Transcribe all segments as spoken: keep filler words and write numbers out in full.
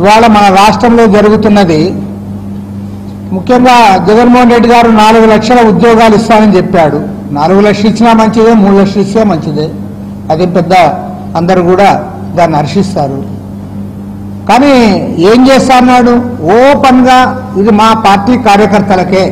ఇవాళ మన రాష్ట్రంలో జరుగుతున్నది ముఖ్యంగా జగన్మోహన్ రెడ్డి గారు నాలుగు లక్షల ఉద్యోగాలు ఇస్తానని చెప్పాడు. నాలుగు లక్షలు ఇచ్చినా మంచిదే, మూడు లక్షలు ఇచ్చినా మంచిదే, అది పెద్ద అందరూ కూడా దాన్ని హర్షిస్తారు. కానీ ఏం చేస్తా అన్నాడు? ఓపెన్గా ఇది మా పార్టీ కార్యకర్తలకే.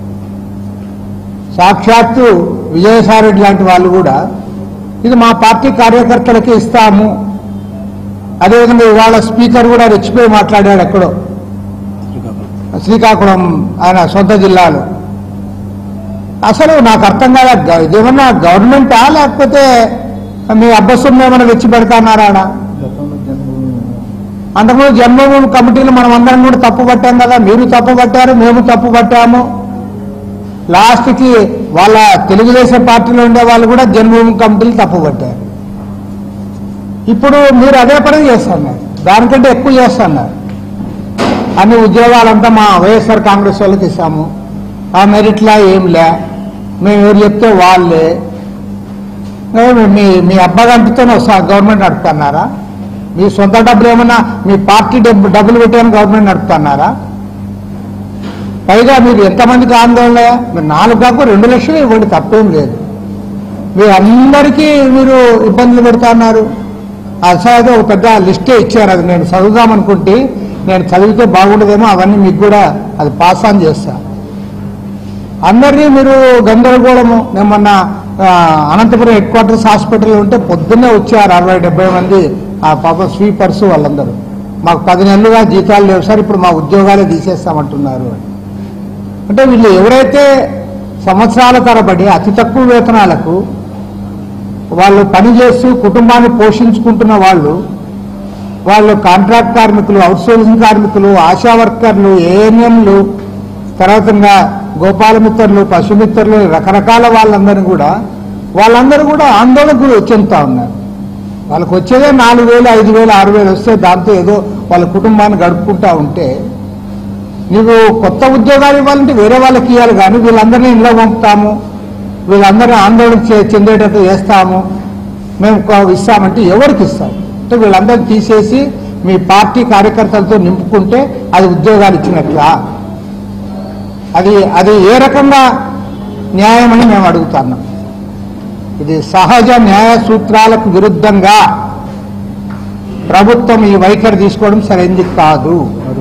సాక్షాత్తు విజయసాయిరెడ్డి లాంటి వాళ్ళు కూడా ఇది మా పార్టీ కార్యకర్తలకే ఇస్తాము. అదేవిధంగా ఇవాళ స్పీకర్ కూడా రెచ్చిపోయి మాట్లాడాడు ఎక్కడో శ్రీకాకుళం ఆయన సొంత జిల్లాలో. అసలు నాకు అర్థం కాదు, ఇదేమన్నా గవర్నమెంటా లేకపోతే మీ అబ్బస్సులు ఏమైనా తెచ్చి పెడతాన్నారా? అంతకుముందు జన్మభూమి కమిటీలు మనం అందరం కూడా తప్పు పట్టాం కదా, మీరు తప్పు పట్టారు, మేము తప్పు పట్టాము. లాస్ట్కి వాళ్ళ తెలుగుదేశం పార్టీలో ఉండే వాళ్ళు కూడా జన్మభూమి కమిటీలు తప్పు పట్టారు. ఇప్పుడు మీరు అదే పని చేస్తున్నారు, దానికంటే ఎక్కువ చేస్తున్నారు. అన్ని ఉద్యోగాలంతా మా వైఎస్ఆర్ కాంగ్రెస్ వాళ్ళకి ఇస్తాము, ఆ మెరిట్లా ఏంలే, మేము ఎవరు చెప్తే వాళ్ళే. మీ మీ అబ్బగంటితోనే వస్తా గవర్నమెంట్ నడుపుతున్నారా? మీ సొంత డబ్బులు ఏమన్నా మీ పార్టీ డబ్బు డబ్బులు పెట్టామని గవర్నమెంట్ నడుపుతున్నారా? పైగా మీరు ఎంతమందికి ఆందోళన? మీరు నాలుగు కాకు రెండు లక్షలు ఇవ్వండి, తప్పేం లేదు. మీరు అందరికీ మీరు ఇబ్బందులు పెడుతున్నారు. అసలు ఒక పెద్ద లిస్టే ఇచ్చారు, అది నేను చదువుదామనుకుంటే నేను చదివితే బాగుండదేమో, అవన్నీ మీకు కూడా అది పాస్ ఆన్ చేస్తా. అందరినీ మీరు గందరగోళము. నేను మొన్న అనంతపురం హెడ్ క్వార్టర్స్ హాస్పిటల్లో ఉంటే పొద్దున్నే వచ్చారు అరవై డెబ్బై మంది ఆ పాప స్వీపర్స్ వాళ్ళందరూ. మాకు పది నెలలుగా జీతాలు లేవు సార్, ఇప్పుడు మా ఉద్యోగాలే తీసేస్తామంటున్నారు. అంటే వీళ్ళు ఎవరైతే సంవత్సరాల తరబడి అతి తక్కువ వేతనాలకు వాళ్ళు పనిచేస్తూ కుటుంబాన్ని పోషించుకుంటున్న వాళ్ళు, వాళ్ళు కాంట్రాక్ట్ కార్మికులు, అవుట్సోర్సింగ్ కార్మికులు, ఆశా వర్కర్లు, ఏఎన్ఎంలు, తర్వాత గోపాలమిత్రులు, పశుమిత్రులు, రకరకాల వాళ్ళందరూ కూడా వాళ్ళందరూ కూడా ఆందోళనకు చెందుతా ఉన్నారు. వాళ్ళకు వచ్చేదే నాలుగు వేలు ఐదు వేలు ఆరు వేలు వస్తే దాంతో ఏదో వాళ్ళ కుటుంబాన్ని గడుపుకుంటా ఉంటే, నీకు కొత్త ఉద్యోగాలు ఇవ్వాలంటే వేరే వాళ్ళకి ఇవ్వాలి, కానీ వీళ్ళందరినీ ఇంట్లో పంపుతాము, వీళ్ళందరినీ ఆందోళన చెందేటట్టు చేస్తాము, మేము ఇస్తామంటే ఎవరికి ఇస్తాం? అంటే వీళ్ళందరినీ తీసేసి మీ పార్టీ కార్యకర్తలతో నింపుకుంటే అది ఉద్యోగాలు ఇచ్చినట్లా? అది అది ఏ రకంగా న్యాయమని మేము అడుగుతున్నాం. ఇది సహజ న్యాయ సూత్రాలకు విరుద్ధంగా ప్రభుత్వం ఈ వైఖరి తీసుకోవడం సరైనది కాదు.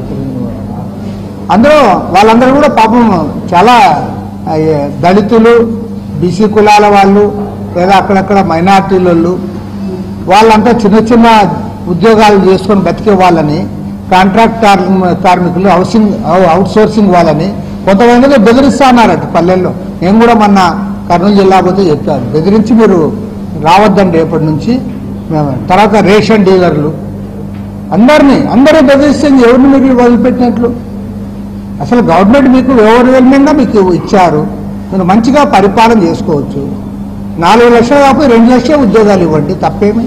అందులో వాళ్ళందరూ కూడా పాపం చాలా దళితులు, బీసీ కులాల వాళ్ళు, లేదా అక్కడక్కడ మైనార్టీలు, వాళ్ళంతా చిన్న చిన్న ఉద్యోగాలు చేసుకొని బతికే వాళ్ళని, కాంట్రాక్ట్ కార్మికులు, హౌసింగ్ అవుట్సోర్సింగ్ వాళ్ళని కొంతమందిగా బెదిరిస్తా ఉన్నారట పల్లెల్లో. నేను కూడా మొన్న కర్నూలు జిల్లా పోతే చెప్పాను, బెదిరించి మీరు రావద్దండి రేపటి నుంచి. మేము తర్వాత రేషన్ డీలర్లు అందరినీ అందరూ బెదిరిస్తుంది. ఎవరిని మీరు వదిలిపెట్టినట్లు? అసలు గవర్నమెంట్ మీకు ఓవర్వెల్మింగ్గా మీకు ఇచ్చారు, మీరు మంచిగా పరిపాలన చేసుకోవచ్చు. నాలుగు లక్షలు కాకపోతే రెండు లక్షల ఉద్యోగాలు ఇవ్వండి, తప్పేమి.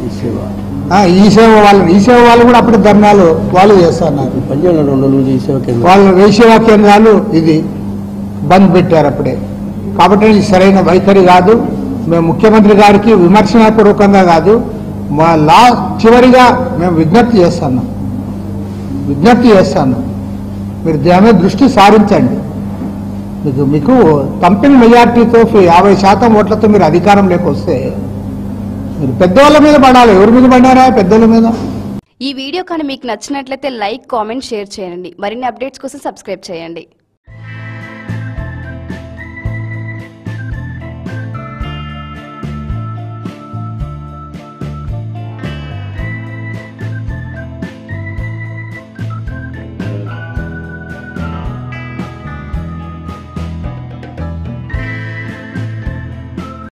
ఈ సేవ వాళ్ళు ఈ సేవ వాళ్ళు కూడా అప్పుడు ధర్నాలు వాళ్ళు చేస్తున్నారు. వాళ్ళు ఈ సేవా కేంద్రాలు ఇది బంద్ పెట్టారు అప్పుడే. కాబట్టి ఇది సరైన వైఖరి కాదు. మేము ముఖ్యమంత్రి గారికి విమర్శనాపూర్వకంగా కాదు, మా లా చివరిగా మేము విజ్ఞప్తి చేస్తున్నాం విజ్ఞప్తి చేస్తున్నాం మీరు దాని మీద దృష్టి సారించండి. మీకు మీకు కంపెనీ మెజార్టీతో యాభై శాతం ఓట్లతో మీరు అధికారంలోకి వస్తే మీరు పెద్దవాళ్ళ మీద పడాలి. ఎవరి మీద పడ్డారా? పెద్దల మీద. ఈ వీడియో కానీ మీకు నచ్చినట్లయితే లైక్, కామెంట్, షేర్ చేయండి. మరిన్ని అప్డేట్స్ కోసం సబ్స్క్రైబ్ చేయండి.